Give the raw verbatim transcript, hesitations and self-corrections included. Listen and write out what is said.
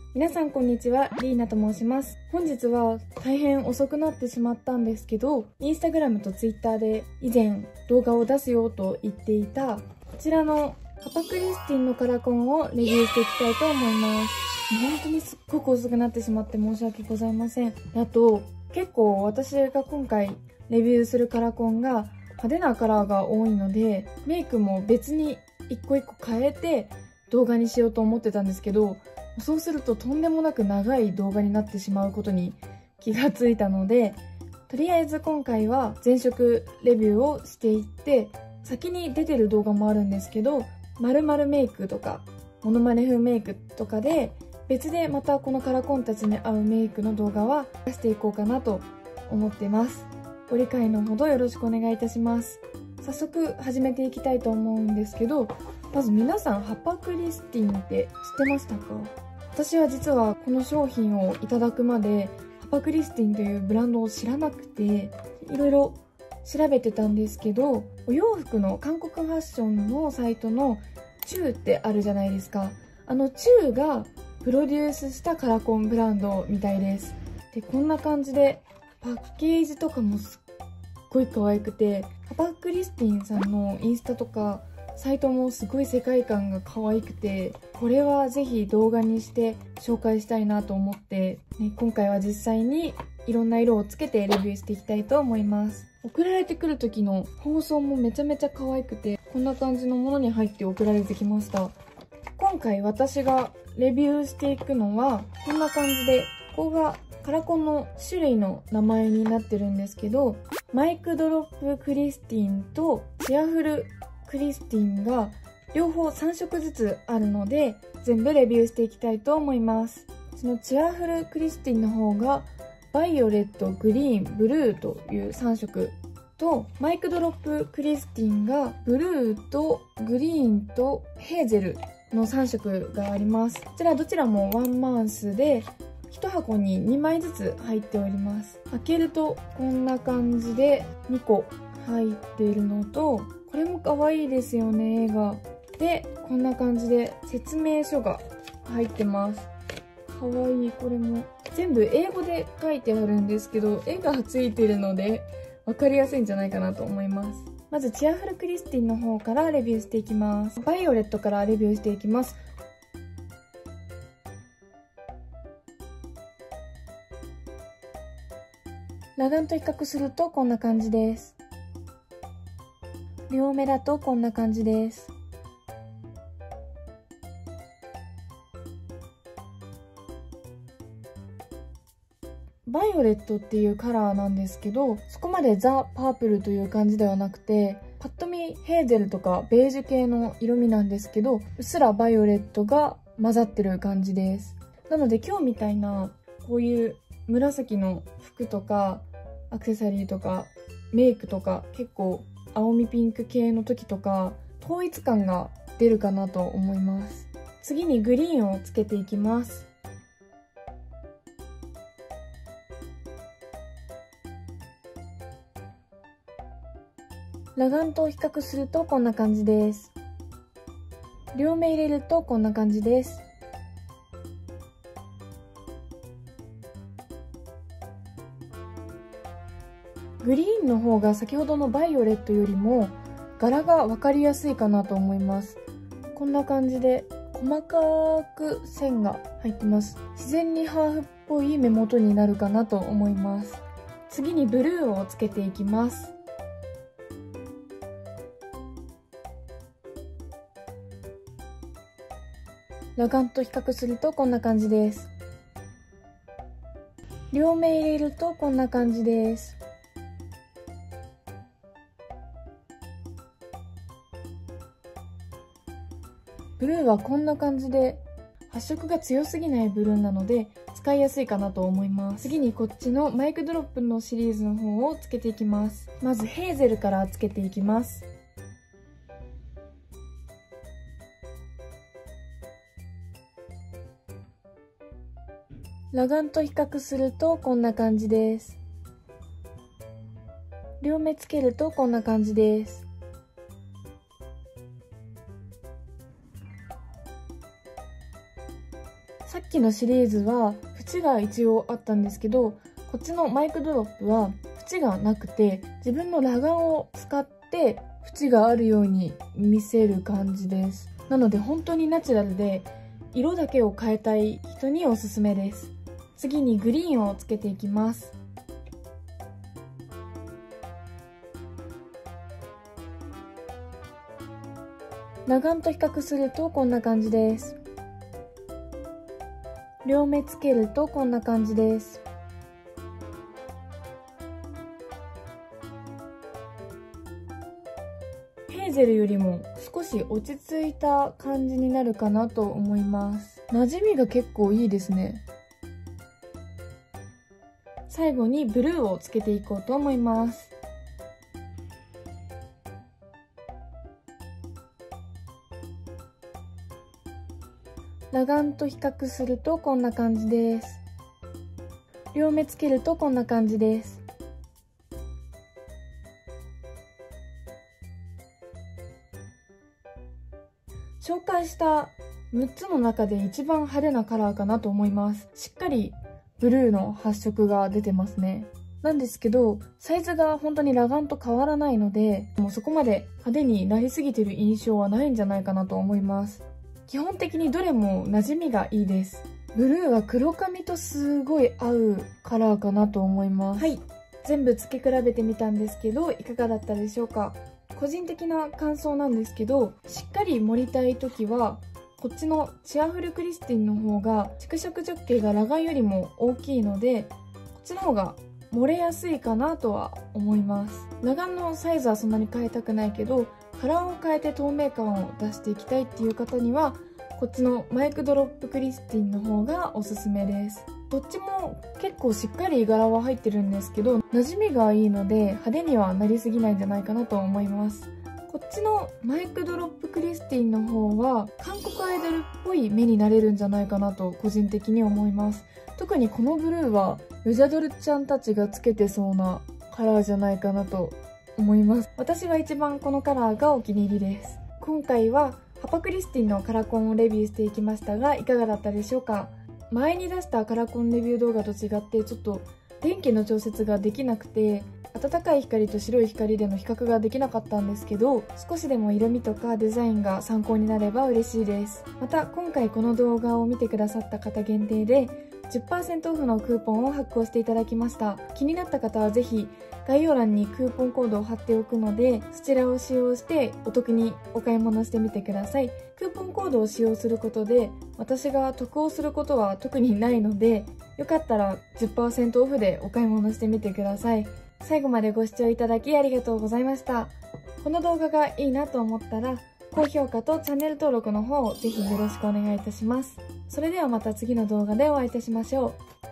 皆さんこんにちは、リーナと申します。本日は大変遅くなってしまったんですけど、インスタグラムとツイッターで以前動画を出すよと言っていたこちらのハパクリスティンのカラコンをレビューしていきたいと思います。本当にすっごく遅くなってしまって申し訳ございません。あと、結構私が今回レビューするカラコンが派手なカラーが多いので、メイクも別に一個一個変えて動画にしようと思ってたんですけど、そうするととんでもなく長い動画になってしまうことに気がついたので、とりあえず今回は全色レビューをしていって、先に出てる動画もあるんですけど、〇〇メイクとかモノマネ風メイクとかで別でまたこのカラコンたちに合うメイクの動画は出していこうかなと思ってます。ご理解のほどよろしくお願いいたします。早速始めていきたいと思うんですけど、まず皆さんハパクリスティンって知ってましたか？私は実はこの商品をいただくまでハパクリスティンというブランドを知らなくて、いろいろ調べてたんですけど、お洋服の韓国ファッションのサイトのチューってあるじゃないですか。あのチューがプロデュースしたカラコンブランドみたいです。で、こんな感じでパッケージとかもすっごい可愛くて、ハパクリスティンさんのインスタとかサイトもすごい世界観が可愛くて、これはぜひ動画にして紹介したいなと思って、ね、今回は実際にいろんな色をつけてレビューしていきたいと思います。送られてくる時の包装もめちゃめちゃ可愛くて、こんな感じのものに入って送られてきました。今回私がレビューしていくのはこんな感じで、ここがカラコンの種類の名前になってるんですけど、マイクドロップクリスティンとチアフルクリスティンが両方さん色ずつあるので、全部レビューしていきたいと思います。そのチアフルクリスティンの方がバイオレット、グリーン、ブルーというさん色と、マイクドロップクリスティンがブルーとグリーンとヘーゼルのさん色があります。こちらどちらもワンマウスでいち箱ににまいずつ入っております。開けるとこんな感じでにこ入っているのと、これも可愛いですよね、絵が。で、こんな感じで説明書が入ってます。可愛い、これも。全部英語で書いてあるんですけど、絵がついてるので分かりやすいんじゃないかなと思います。まずチアフルクリスティンの方からレビューしていきます。バイオレットからレビューしていきます。裸眼と比較するとこんな感じです。両目だとこんな感じです。バイオレットっていうカラーなんですけど、そこまでザ・パープルという感じではなくて、パッと見ヘーゼルとかベージュ系の色味なんですけど、うっすらバイオレットが混ざってる感じです。なので今日みたいなこういう紫の服とかアクセサリーとかメイクとか、結構青みピンク系の時とか統一感が出るかなと思います。次にグリーンをつけていきます。裸眼と比較するとこんな感じです。両目入れるとこんな感じです。グリーンの方が先ほどのバイオレットよりも柄が分かりやすいかなと思います。こんな感じで細かく線が入ってます。自然にハーフっぽい目元になるかなと思います。次にブルーをつけていきます。裸眼と比較するとこんな感じです。両目入れるとこんな感じです。ブルーはこんな感じで発色が強すぎないブルーなので使いやすいかなと思います。次にこっちのマイクドロップのシリーズの方をつけていきます。まずヘーゼルからつけていきます。裸眼と比較するとこんな感じです。両目つけるとこんな感じです。さっき期のシリーズは縁が一応あったんですけど、こっちのマイクドロップは縁がなくて、自分の裸眼を使って縁があるように見せる感じです。なので本当にナチュラルで、色だけを変えたい人におすすめです。次にグリーンをつけていきます。裸眼と比較するとこんな感じです。両目つけるとこんな感じです。ヘーゼルよりも少し落ち着いた感じになるかなと思います。馴染みが結構いいですね。最後にブルーをつけていこうと思います。裸眼と比較するとこんな感じです。両目つけるとこんな感じです。紹介したむっつの中で一番派手なカラーかなと思います。しっかりブルーの発色が出てますね。なんですけど、サイズが本当に裸眼と変わらないので、もうそこまで派手になりすぎてる印象はないんじゃないかなと思います。基本的にどれも馴染みがいいです。ブルーは黒髪とすごい合うカラーかなと思います。はい。全部付け比べてみたんですけど、いかがだったでしょうか。個人的な感想なんですけど、しっかり盛りたい時は、こっちのチアフルクリスティンの方が着色直径が裸眼よりも大きいので、こっちの方が漏れやすいかなとは思います。裸眼のサイズはそんなに変えたくないけど、カラーを変えて透明感を出していきたいっていう方には、こっちのマイクドロップクリスティンの方がおすすめです。どっちも結構しっかり柄は入ってるんですけど、馴染みがいいので派手にはなりすぎないんじゃないかなと思います。こっちのマイクドロップクリスティンの方は韓国アイドルっぽい目になれるんじゃないかなと個人的に思います。特にこのブルーはヨジャドルちゃんたちがつけてそうなカラーじゃないかなと思います。私は一番このカラーがお気に入りです。今回はハパクリスティンのカラコンをレビューしていきましたが、いかがだったでしょうか。前に出したカラコンレビュー動画と違ってちょっと電気の調節ができなくて、暖かい光と白い光での比較ができなかったんですけど、少しでも色味とかデザインが参考になれば嬉しいです。また今回この動画を見てくださった方限定で じゅっパーセント オフのクーポンを発行していただきました。気になった方はぜひ概要欄にクーポンコードを貼っておくので、そちらを使用してお得にお買い物してみてください。クーポンコードを使用することで私が得をすることは特にないので、よかったら じゅっパーセント オフでお買い物してみてください。最後までご視聴いただきありがとうございました。この動画がいいなと思ったら高評価とチャンネル登録の方をぜひよろしくお願いいたします。それではまた次の動画でお会いいたしましょう。